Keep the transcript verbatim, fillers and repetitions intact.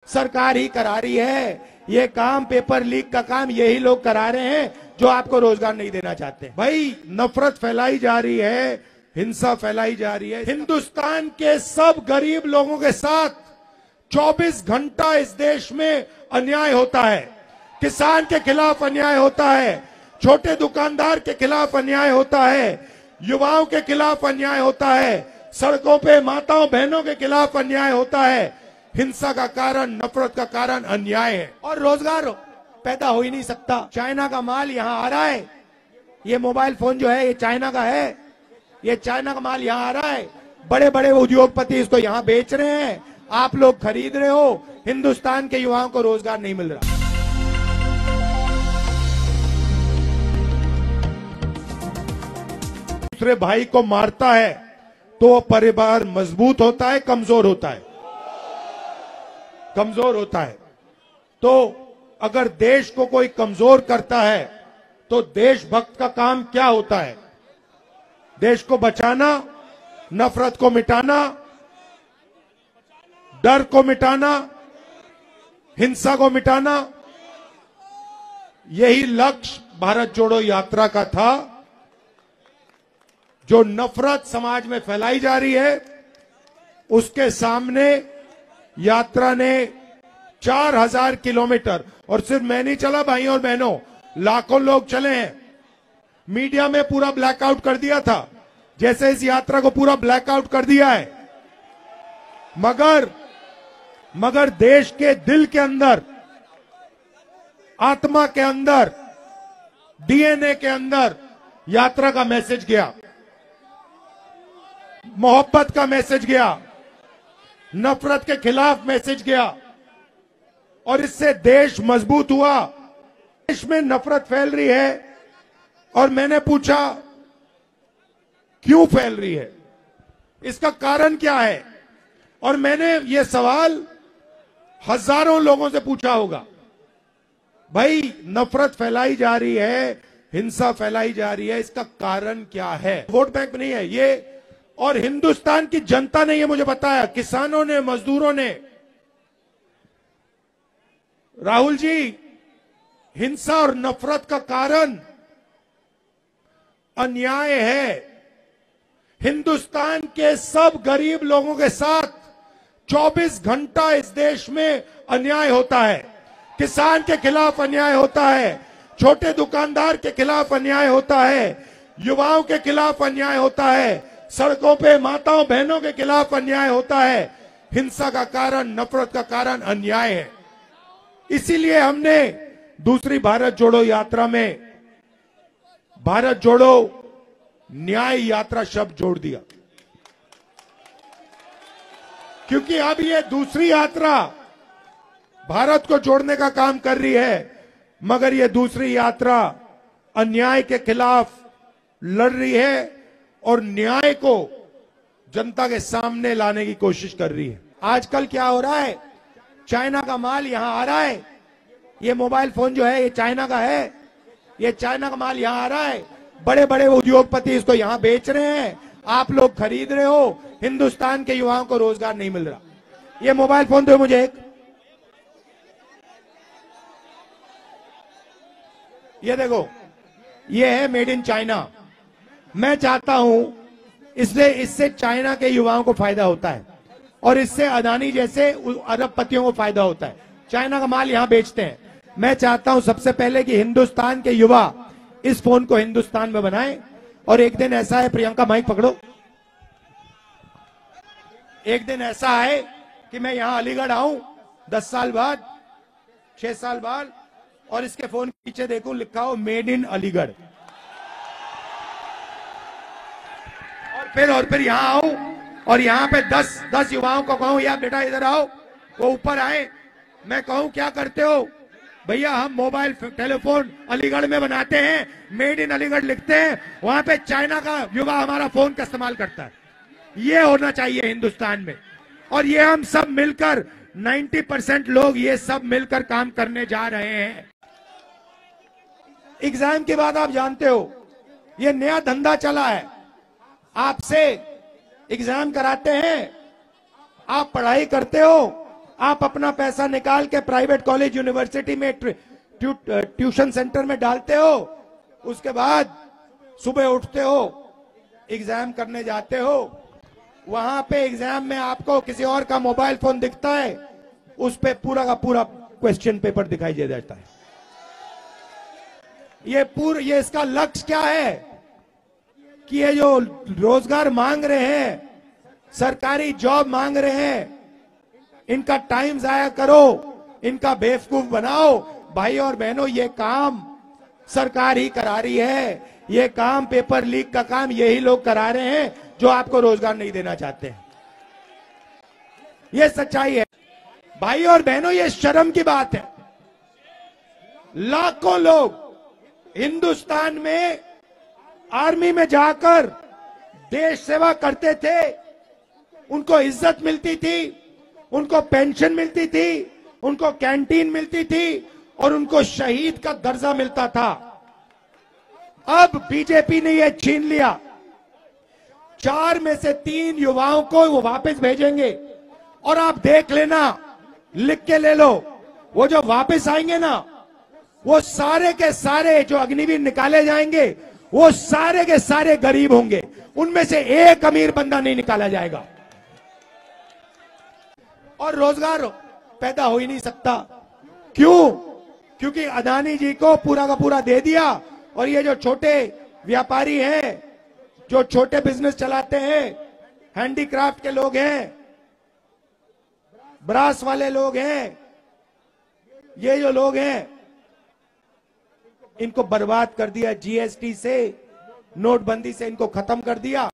सरकार ही करा रही है। ये काम, पेपर लीक का काम यही लोग करा रहे हैं जो आपको रोजगार नहीं देना चाहते। भाई, नफरत फैलाई जा रही है, हिंसा फैलाई जा रही है। हिंदुस्तान के सब गरीब लोगों के साथ चौबीस घंटा इस देश में अन्याय होता है। किसान के खिलाफ अन्याय होता है, छोटे दुकानदार के खिलाफ अन्याय होता है, युवाओं के खिलाफ अन्याय होता है, सड़कों पे माताओं बहनों के खिलाफ अन्याय होता है। हिंसा का कारण, नफरत का कारण अन्याय है और रोजगार पैदा हो ही नहीं सकता। चाइना का माल यहाँ आ रहा है, ये मोबाइल फोन जो है ये चाइना का है, ये चाइना का माल यहाँ आ रहा है। बड़े बड़े उद्योगपति इसको यहाँ बेच रहे हैं, आप लोग खरीद रहे हो। हिंदुस्तान के युवाओं को रोजगार नहीं मिल रहा। दूसरे भाई को मारता है तो परिवार मजबूत होता है, कमजोर होता है? कमजोर होता है। तो अगर देश को कोई कमजोर करता है तो देशभक्त का काम क्या होता है? देश को बचाना, नफरत को मिटाना, डर को मिटाना, हिंसा को मिटाना। यही लक्ष्य भारत जोड़ो यात्रा का था। जो नफरत समाज में फैलाई जा रही है उसके सामने यात्रा ने चार हजार किलोमीटर, और सिर्फ मैं नहीं चला भाइयों और बहनों, लाखों लोग चले हैं। मीडिया में पूरा ब्लैकआउट कर दिया था, जैसे इस यात्रा को पूरा ब्लैकआउट कर दिया है। मगर मगर देश के दिल के अंदर, आत्मा के अंदर, डीएनए के अंदर यात्रा का मैसेज गया, मोहब्बत का मैसेज गया, नफरत के खिलाफ मैसेज गया, और इससे देश मजबूत हुआ। देश में नफरत फैल रही है और मैंने पूछा क्यों फैल रही है, इसका कारण क्या है? और मैंने ये सवाल हजारों लोगों से पूछा होगा। भाई, नफरत फैलाई जा रही है, हिंसा फैलाई जा रही है, इसका कारण क्या है? वोट बैंक नहीं है ये, और हिंदुस्तान की जनता ने ये मुझे बताया, किसानों ने, मजदूरों ने। राहुल जी, हिंसा और नफरत का कारण अन्याय है। हिंदुस्तान के सब गरीब लोगों के साथ चौबीस घंटा इस देश में अन्याय होता है। किसान के खिलाफ अन्याय होता है, छोटे दुकानदार के खिलाफ अन्याय होता है, युवाओं के खिलाफ अन्याय होता है, सड़कों पे माताओं बहनों के खिलाफ अन्याय होता है। हिंसा का कारण, नफरत का कारण अन्याय है। इसीलिए हमने दूसरी भारत जोड़ो यात्रा में भारत जोड़ो न्याय यात्रा शब्द जोड़ दिया, क्योंकि अब ये दूसरी यात्रा भारत को जोड़ने का काम कर रही है, मगर ये दूसरी यात्रा अन्याय के खिलाफ लड़ रही है और न्याय को जनता के सामने लाने की कोशिश कर रही है। आजकल क्या हो रहा है, चाइना का माल यहां आ रहा है, ये मोबाइल फोन जो है ये चाइना का है, ये चाइना का माल यहां आ रहा है। बड़े बड़े उद्योगपति इसको यहां बेच रहे हैं, आप लोग खरीद रहे हो। हिंदुस्तान के युवाओं को रोजगार नहीं मिल रहा। ये मोबाइल फोन दो मुझे एक, ये देखो, ये है मेड इन चाइना। मैं चाहता हूं इससे इससे चाइना के युवाओं को फायदा होता है और इससे अदानी जैसे अरबपतियों को फायदा होता है। चाइना का माल यहां बेचते हैं। मैं चाहता हूं सबसे पहले कि हिंदुस्तान के युवा इस फोन को हिंदुस्तान में बनाएं, और एक दिन ऐसा है, प्रियंका माइक पकड़ो, एक दिन ऐसा है कि मैं यहां अलीगढ़ आऊं दस साल बाद, छह साल बाद, और इसके फोन के पीछे देखूं लिखा हो मेड इन अलीगढ़, और फिर और फिर यहां आऊं और यहां पे दस दस युवाओं को कहूं, यार बेटा इधर आओ, वो ऊपर आए, मैं कहूं क्या करते हो भैया, हम मोबाइल टेलीफोन अलीगढ़ में बनाते हैं, मेड इन अलीगढ़ लिखते हैं, वहां पे चाइना का युवा हमारा फोन का इस्तेमाल करता है। ये होना चाहिए हिंदुस्तान में, और ये हम सब मिलकर नब्बे परसेंट लोग ये सब मिलकर काम करने जा रहे हैं। एग्जाम के बाद आप जानते हो ये नया धंधा चला है, आपसे एग्जाम कराते हैं, आप पढ़ाई करते हो, आप अपना पैसा निकाल के प्राइवेट कॉलेज यूनिवर्सिटी में ट्यू, ट्यूशन सेंटर में डालते हो, उसके बाद सुबह उठते हो, एग्जाम करने जाते हो, वहां पे एग्जाम में आपको किसी और का मोबाइल फोन दिखता है, उस पे पूरा का पूरा क्वेश्चन पेपर दिखाई दे जाता है। ये पूरा ये इसका लक्ष्य क्या है कि ये जो रोजगार मांग रहे हैं, सरकारी जॉब मांग रहे हैं, इनका टाइम जाया करो, इनका बेवकूफ बनाओ। भाई और बहनों, ये काम सरकार ही करा रही है। ये काम, पेपर लीक का काम यही लोग करा रहे हैं जो आपको रोजगार नहीं देना चाहते हैं। ये सच्चाई है भाई और बहनों, ये शर्म की बात है। लाखों लोग हिंदुस्तान में आर्मी में जाकर देश सेवा करते थे, उनको इज्जत मिलती थी, उनको पेंशन मिलती थी, उनको कैंटीन मिलती थी और उनको शहीद का दर्जा मिलता था। अब बीजेपी ने यह छीन लिया। चार में से तीन युवाओं को वो वापस भेजेंगे और आप देख लेना, लिख के ले लो, वो जो वापस आएंगे ना, वो सारे के सारे जो अग्निवीर निकाले जाएंगे, वो सारे के सारे गरीब होंगे, उनमें से एक अमीर बंदा नहीं निकाला जाएगा और रोजगार पैदा हो ही नहीं सकता। क्यों? क्योंकि अदानी जी को पूरा का पूरा दे दिया और ये जो छोटे व्यापारी हैं, जो छोटे बिजनेस चलाते हैं, हैंडीक्राफ्ट के लोग हैं, ब्रास वाले लोग हैं, ये जो लोग हैं, इनको बर्बाद कर दिया। जीएसटी से, नोटबंदी से इनको खत्म कर दिया